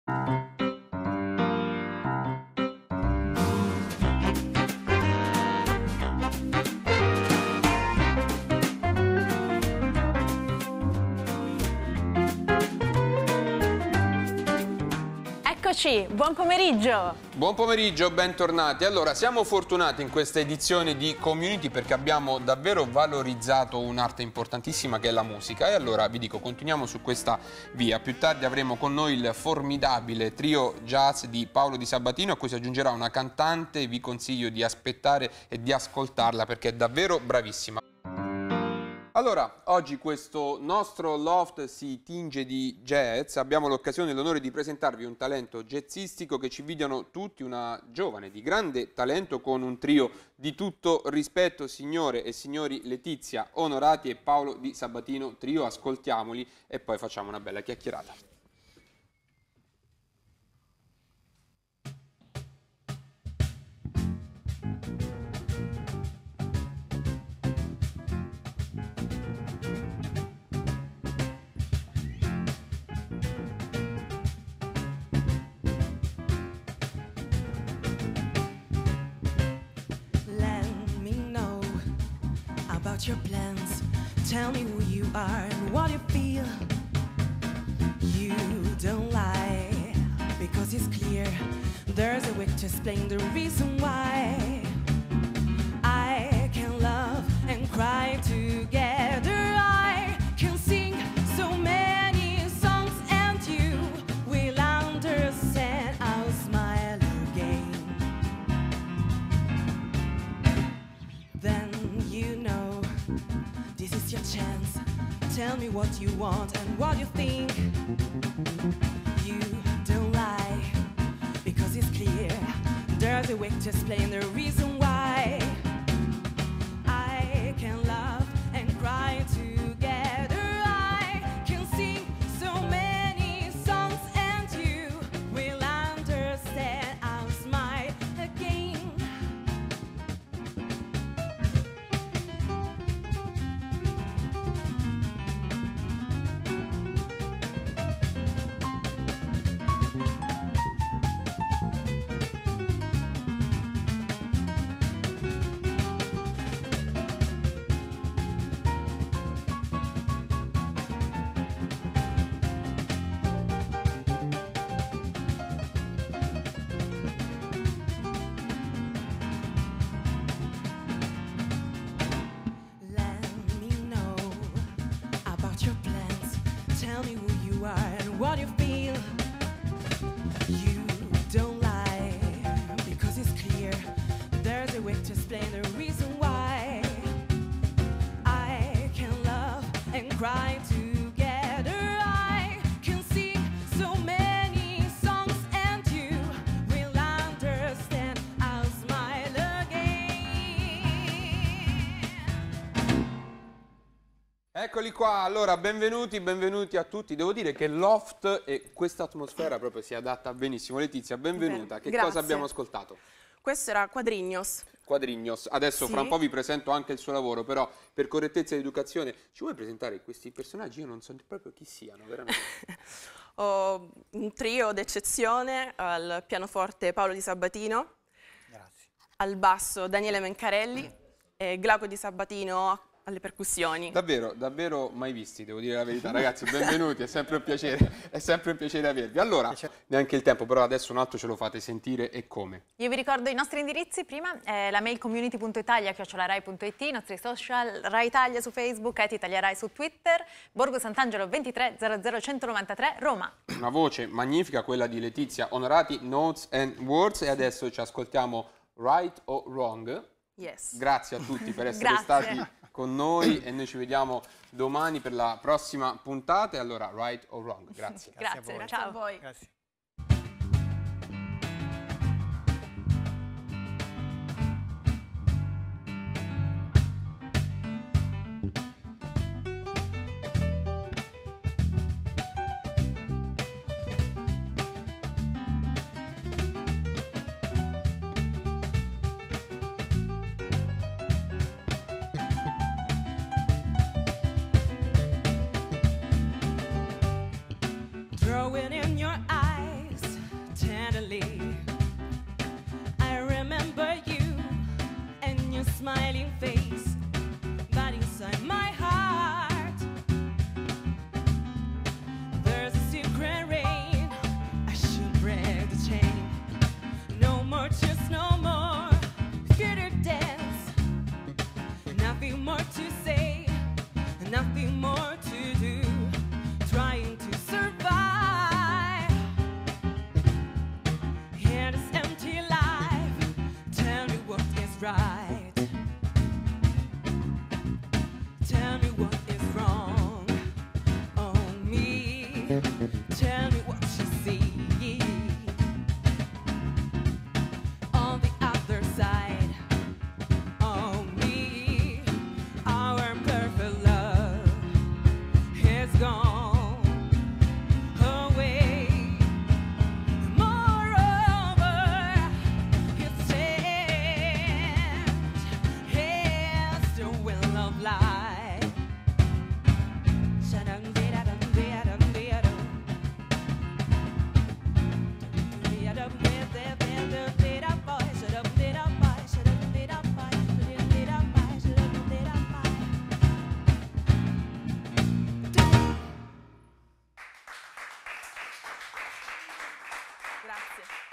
Eccoci, buon pomeriggio! Buon pomeriggio, bentornati. Allora, siamo fortunati in questa edizione di Community perché abbiamo davvero valorizzato un'arte importantissima che è la musica. E allora vi dico, continuiamo su questa via. Più tardi avremo con noi il formidabile trio jazz di Paolo Di Sabatino, a cui si aggiungerà una cantante. Vi consiglio di aspettare e di ascoltarla perché è davvero bravissima. Allora, oggi questo nostro loft si tinge di jazz. Abbiamo l'occasione e l'onore di presentarvi un talento jazzistico che ci invidiano tutti, una giovane di grande talento con un trio di tutto rispetto, signore e signori Letizia Onorati e Paolo Di Sabatino trio. Ascoltiamoli e poi facciamo una bella chiacchierata. Your plans, tell me who you are and what you feel. You don't lie, because it's clear there's a way to explain the reason why. I can love and cry together. I can sing so many songs and you will understand. I'll smile again. Then you know this is your chance. Tell me what you want and what you think. You don't lie, because it's clear there's a way to explain the reason why. I can love and cry together. I can sing so many songs and you will understand. I'll smile again. Tell me who you are and what you feel. You don't lie, because it's clear there's a way to explain the reason why. I can love and cry together. I can sing so many songs and you will understand. I'll smile again. Eccoli qua, allora benvenuti a tutti. Devo dire che Loft e questa atmosfera proprio si adatta benissimo. Letizia, benvenuta. Che cosa abbiamo ascoltato? Questo era Quadrignos. Quadrignos. Adesso Sì. fra un po' vi presento anche il suo lavoro, però per correttezza di educazione ci vuoi presentare questi personaggi? Io non so proprio chi siano, veramente. Ho un trio d'eccezione, al pianoforte Paolo Di Sabatino, Grazie. al basso Daniele Mencarelli e Glauco Di Sabatino alle percussioni. Davvero mai visti, devo dire la verità. Ragazzi, benvenuti, è sempre un piacere avervi. Allora, neanche il tempo, però adesso un altro ce lo fate sentire e come. Io vi ricordo i nostri indirizzi prima, la mail community.italia@rai.it, i nostri social, Rai Italia su Facebook, @ItaliaRai su Twitter, Borgo Sant'Angelo 23 00 193, Roma. Una voce magnifica, quella di Letizia Onorati, Notes and Words, e adesso ci ascoltiamo Right or Wrong. Yes. Grazie a tutti per essere stati con noi e noi ci vediamo domani per la prossima puntata. E allora, Right or Wrong. Grazie. Grazie, Grazie a voi. Grazie. Throwing in your eyes finally I remember you and your smiling face, but inside my heart there's a secret rain. I should break the chain. No more tears, no more theater dance. Nothing more to say, nothing more to do. Trying to survive in this empty life. Tell me what is right. Tell me what is wrong on me. Tell me what you see on the other side of me. Our perfect love is gone away. Moreover, it stands as the will of life. Grazie.